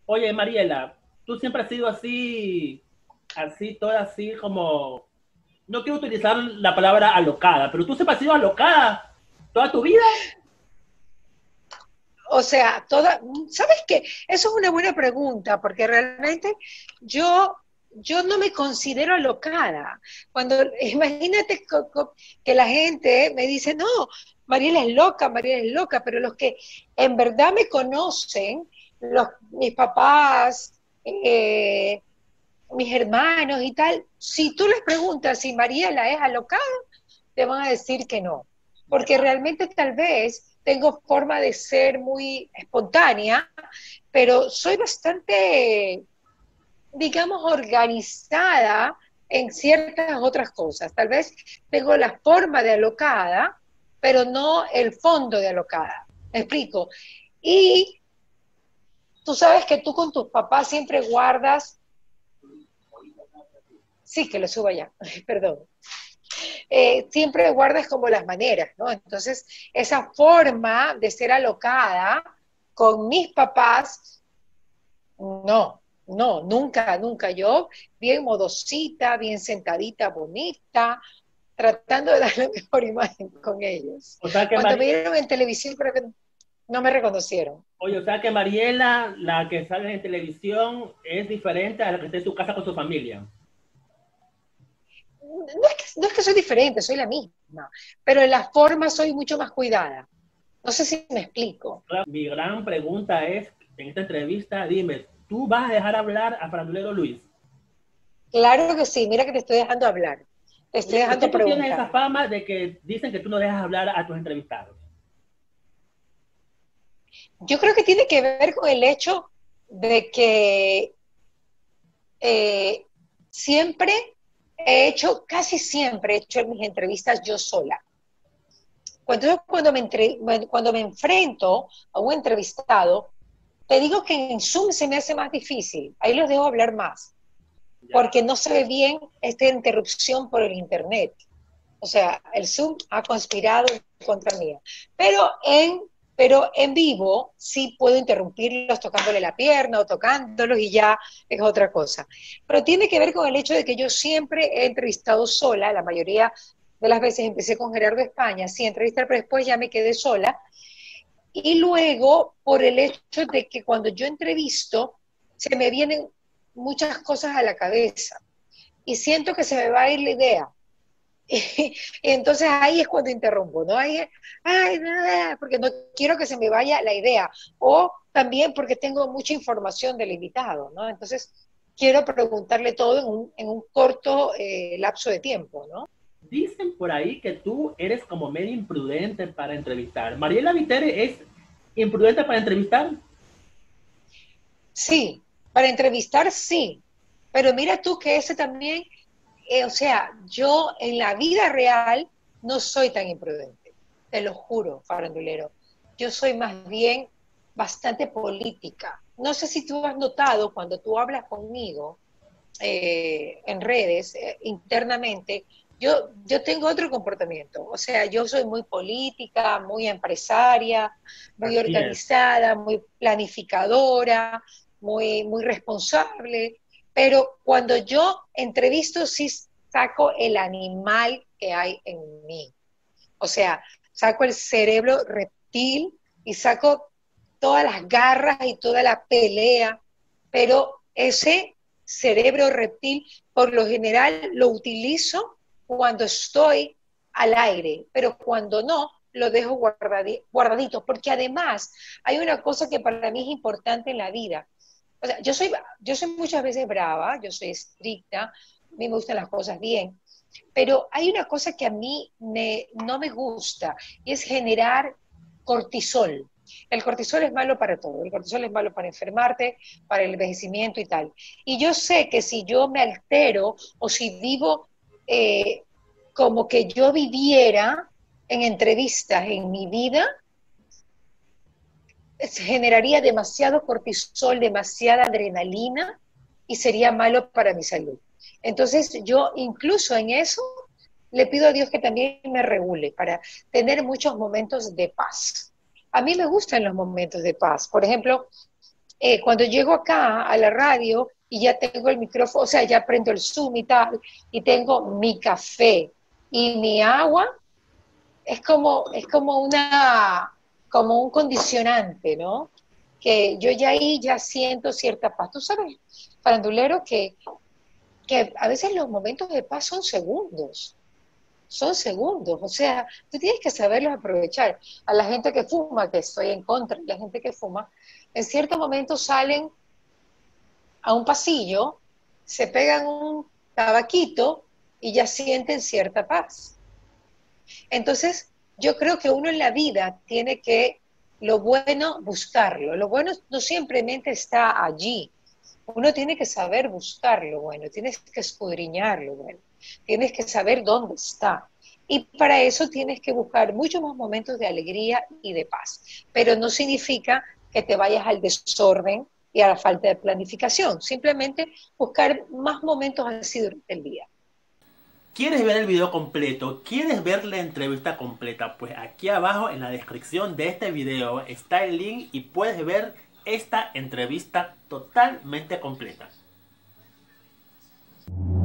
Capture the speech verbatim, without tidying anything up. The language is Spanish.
Oye, Mariela, tú siempre has sido así, así, toda así como, no quiero utilizar la palabra alocada, pero tú siempre has sido alocada toda tu vida. O sea, toda, ¿sabes qué? Eso es una buena pregunta, porque realmente yo, yo no me considero alocada. Cuando, imagínate co- co- que la gente me dice, no, Mariela es loca, Mariela es loca, pero los que en verdad me conocen, los, mis papás, eh, mis hermanos y tal, si tú les preguntas si Mariela es alocada, te van a decir que no, porque realmente tal vez tengo forma de ser muy espontánea, pero soy bastante, digamos, organizada en ciertas otras cosas. Tal vez tengo la forma de alocada, pero no el fondo de alocada. ¿Me explico? Y tú sabes que tú con tus papás siempre guardas, sí, que lo suba ya, perdón, eh, siempre guardas como las maneras, ¿no? Entonces, esa forma de ser alocada con mis papás, no, no, nunca, nunca. Yo, bien modosita, bien sentadita, bonita, tratando de dar la mejor imagen con ellos. O sea que Cuando me Mari, vieron en televisión, creo que no me reconocieron. oye, o sea que Mariela, la que sale en televisión, es diferente a la que está en su casa con su familia. No es que, no es que soy diferente, soy la misma, pero en la forma soy mucho más cuidada. No sé si me explico. Mi gran pregunta es, en esta entrevista, dime, ¿tú vas a dejar hablar a Franulero Luis? Claro que sí, mira que te estoy dejando hablar, te estoy Oye, ¿por qué dejando tú tienes esa preguntar. fama de que dicen que tú no dejas hablar a tus entrevistados? Yo creo que tiene que ver con el hecho de que eh, siempre he hecho, casi siempre he hecho mis entrevistas yo sola. Cuando, cuando, me entre, cuando me enfrento a un entrevistado, te digo que en Zoom se me hace más difícil, ahí los dejo hablar más, Ya. porque no se ve bien esta interrupción por el Internet. O sea, el Zoom ha conspirado contra mía. Pero en, pero en vivo sí puedo interrumpirlos tocándole la pierna o tocándolos y ya es otra cosa. Pero tiene que ver con el hecho de que yo siempre he entrevistado sola, la mayoría de las veces empecé con Gerardo España, sí, entrevistar, pero después ya me quedé sola. Y luego, por el hecho de que cuando yo entrevisto, se me vienen muchas cosas a la cabeza y siento que se me va a ir la idea. Y, entonces ahí es cuando interrumpo, ¿no? Ahí, ay, nada, porque no quiero que se me vaya la idea. O también porque tengo mucha información del invitado, ¿no? Entonces quiero preguntarle todo en un, en un corto eh, lapso de tiempo, ¿no? Dicen por ahí que tú eres como medio imprudente para entrevistar. Mariela Vitere es imprudente para entrevistar. Sí, para entrevistar sí, pero mira tú que ese también, eh, o sea, yo en la vida real no soy tan imprudente, te lo juro, farandulero. Yo soy más bien bastante política. No sé si tú has notado cuando tú hablas conmigo eh, en redes, eh, internamente, yo, yo tengo otro comportamiento. O sea, yo soy muy política, muy empresaria, muy Así es. organizada, muy planificadora, muy, muy responsable. Pero cuando yo entrevisto, sí saco el animal que hay en mí. O sea, saco el cerebro reptil y saco todas las garras y toda la pelea, pero ese cerebro reptil por lo general lo utilizo cuando estoy al aire, pero cuando no, lo dejo guardadito, porque además hay una cosa que para mí es importante en la vida. O sea, yo soy, yo soy muchas veces brava, yo soy estricta, a mí me gustan las cosas bien, pero hay una cosa que a mí me, no me gusta y es generar cortisol. El cortisol es malo para todo, el cortisol es malo para enfermarte, para el envejecimiento y tal. Y yo sé que si yo me altero o si vivo eh, como que yo viviera en entrevistas en mi vida, generaría demasiado cortisol, demasiada adrenalina y sería malo para mi salud. Entonces yo incluso en eso le pido a Dios que también me regule para tener muchos momentos de paz. A mí me gustan los momentos de paz. Por ejemplo, eh, cuando llego acá a la radio y ya tengo el micrófono, o sea, ya prendo el Zoom y tal, y tengo mi café y mi agua, es como, es como una, como un condicionante, ¿no? Que yo ya ahí ya siento cierta paz. Tú sabes, farandulero, que, que a veces los momentos de paz son segundos, son segundos, o sea, tú tienes que saberlos aprovechar. A la gente que fuma, que estoy en contra de la gente que fuma, en ciertos momentos salen a un pasillo, se pegan un tabaquito y ya sienten cierta paz. Entonces, yo creo que uno en la vida tiene que, lo bueno, buscarlo. Lo bueno no simplemente está allí. Uno tiene que saber buscar lo bueno, tienes que escudriñar lo bueno, tienes que saber dónde está. Y para eso tienes que buscar muchos más momentos de alegría y de paz. Pero no significa que te vayas al desorden y a la falta de planificación. Simplemente buscar más momentos así durante el día. ¿Quieres ver el video completo? ¿Quieres ver la entrevista completa? Pues aquí abajo en la descripción de este video está el link y puedes ver esta entrevista totalmente completa.